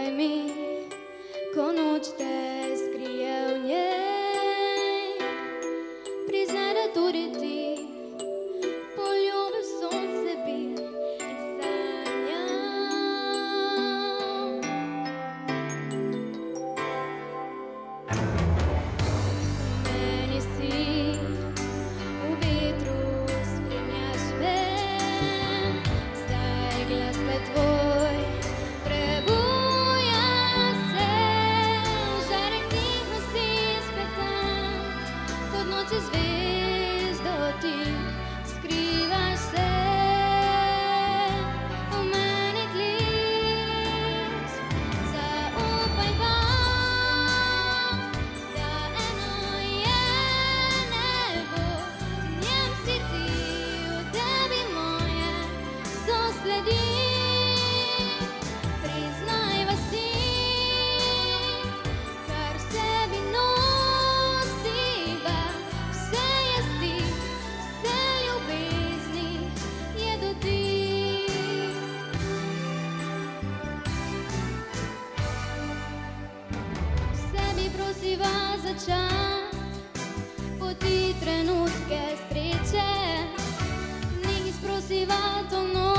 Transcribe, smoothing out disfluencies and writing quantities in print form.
daj mi, ko noč te skrije v njej. Priznaj, da tudi ti poljubil sonce bi in sanjal. Meni si v vetru spremljaš me, zdaj glas pa tvoj prebuja se. Žarek tiho si spetan, kot noči zvezdo ti skrivaš se. V meni tliš, zaupaj pa, da eno je nebo, v njem si ti, v tebi moje sosledi. Priznajva si, kar v sebi nosiva, vse jesti, vse ljubezni je dotik. V sebi prosiva za čas, poti trenutke sreče, v njih sprosiva to noč.